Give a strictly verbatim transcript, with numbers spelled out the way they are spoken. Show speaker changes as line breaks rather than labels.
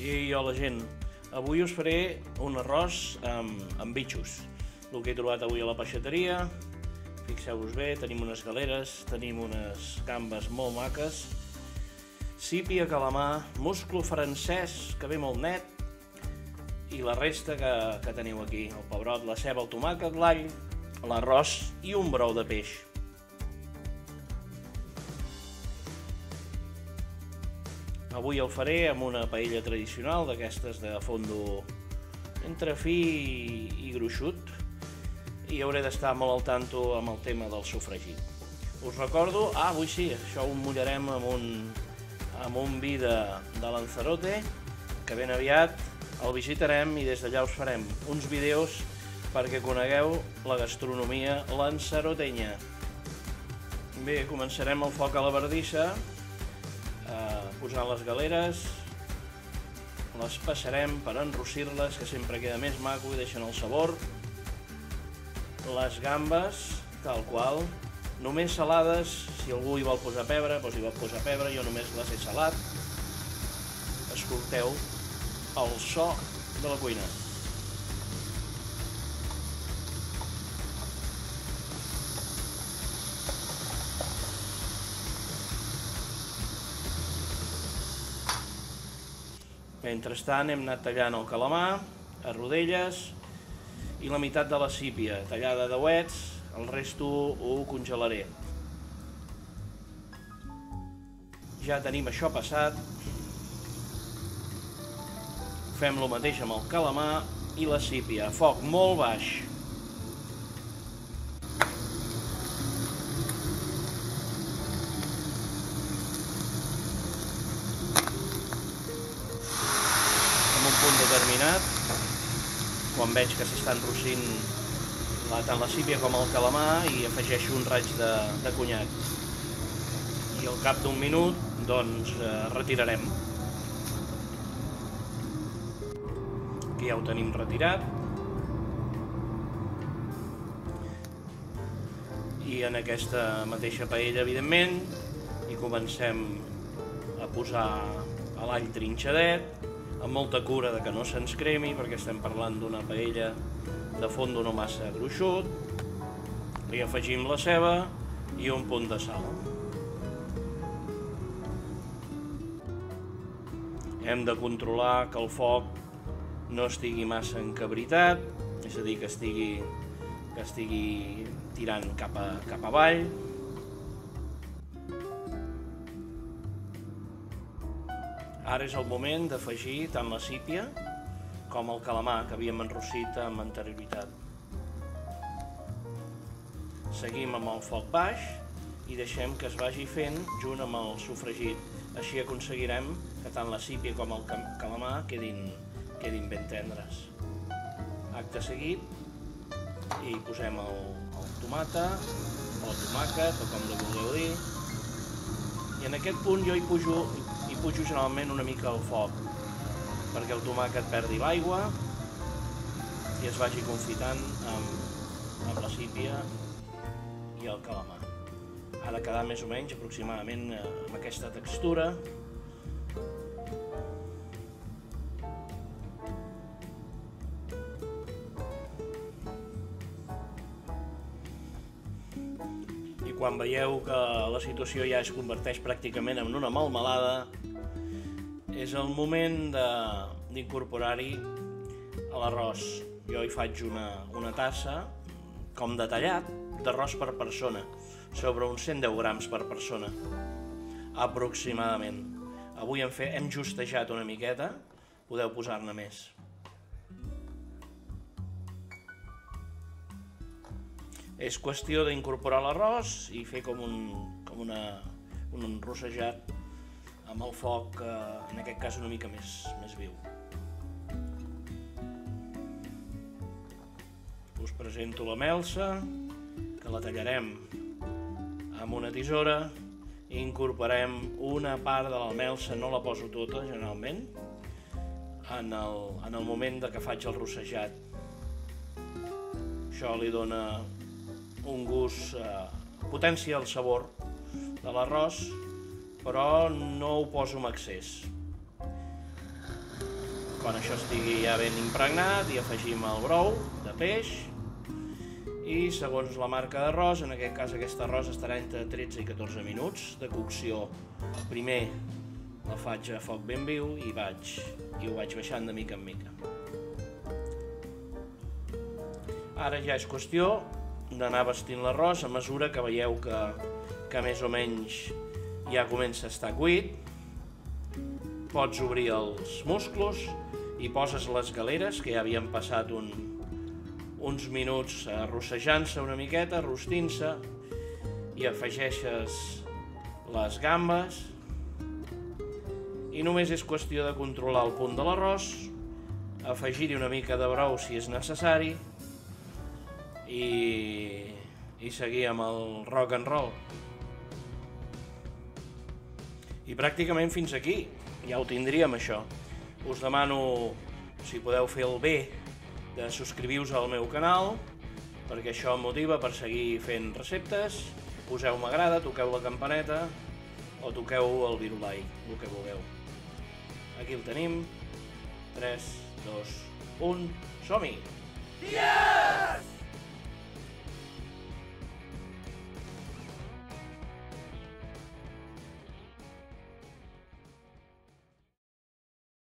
I hola gent, avui us faré un arròs amb, amb bitxos. El que he trobat avui a la peixateria, fixeu-vos bé, tenim unes galeres, tenim unes gambes molt maques, sípia, calamar, musclo francès, que ve molt net, i la resta que, que teniu aquí, el pebrot, la ceba, el tomàquet, l'all, l'arròs i un brou de peix. Avui el faré amb una paella tradicional, d'aquestes de fondo entre fi i gruixut, i hauré d'estar molt al tanto amb el tema del sofregit. Us recordo, ah, avui sí, això ho mullarem amb un, amb un vi de, de Lanzarote, que ben aviat el visitarem i des d'allà us farem uns vídeos perquè conegueu la gastronomia lanzarotenya. Bé, començarem el foc a la bardissa, eh, posant les galeres, les passarem per enrossir-les, que sempre queda més maco i deixen el sabor. Les gambes, tal qual, només salades, si algú hi vol posar pebre, doncs hi vol posar pebre, jo només les he salat. Escolteu el so de la cuina. Mentrestant hem anat tallant el calamar a rodelles i la meitat de la sípia tallada a dauets, el resto ho congelaré. Ja tenim això passat. Fem el mateix amb el calamar i la sípia, a foc molt baix. Un punt determinat, quan veig que s'estan rossint tant la sípia com el calamar, i afegeixo un raig de, de conyac. I al cap d'un minut, doncs, eh, retirarem. Aquí ja ho tenim retirat. I en aquesta mateixa paella, evidentment, hi comencem a posar l'all trinxadet, amb molta cura de que no se'ns cremi, perquè estem parlant d'una paella de fondo no massa gruixut. Li afegim la ceba i un punt de sal. Hem de controlar que el foc no estigui massa encabritat, és a dir, que estigui, que estigui tirant cap, a, cap avall. Ara és el moment d'afegir tant la sípia com el calamar que havíem enrossit amb anterioritat. Seguim amb el foc baix i deixem que es vagi fent junt amb el sofregit. Així aconseguirem que tant la sípia com el calamar quedin, quedin ben tendres. Acte seguit, i hi posem el, el tomata, o el tomàquet, o com li vulgueu dir. I en aquest punt jo hi pujo, hi pujo generalment una mica al foc, perquè el tomàquet perdi l'aigua i es vagi confitant amb, amb la sípia i el calamar. Ha de quedar més o menys aproximadament amb aquesta textura. I quan veieu que la situació ja es converteix pràcticament en una melmelada, és el moment d'incorporar-hi l'arròs. Jo hi faig una, una tassa, com detallat, d'arròs per persona, sobre uns cent deu grams per persona, aproximadament. Avui hem, fet, hem justejat una miqueta, podeu posar-ne més. És qüestió d'incorporar l'arròs i fer com un, com una, un rossejat amb el foc, eh, en aquest cas una mica més, més viu. Us presento la melsa, que la tallarem amb una tisora, i incorporem una part de la melsa, no la poso tota generalment, en el, en el moment de que faig el rossejat. Això li dona un gust, eh, potencia el sabor de l'arròs, però no ho poso amb excés. Quan això estigui ja ben impregnat hi afegim el brou de peix i segons la marca d'arròs, en aquest cas aquest arròs estarà entre tretze i catorze minuts de cocció. Primer la faig a foc ben viu i, vaig, i ho vaig baixant de mica en mica. Ara ja és qüestió d'anar vestint l'arròs a mesura que veieu que, que més o menys ja comença a estar cuit. Pots obrir els musclos i poses les galeres, que ja havien passat un, uns minuts arrossejant-se una miqueta, rostint-se, i afegeixes les gambes i només és qüestió de controlar el punt de l'arròs, afegir-hi una mica de brou si és necessari i, i seguir amb el rock and roll. I pràcticament fins aquí, ja ho tindríem això. Us demano, si podeu fer el bé, de subscriviu-vos al meu canal, perquè això em motiva per seguir fent receptes. Poseu m'agrada, toqueu la campaneta o toqueu el virulai, el que vulgueu. Aquí el tenim. tres, dos, un, som-hi!
Yes!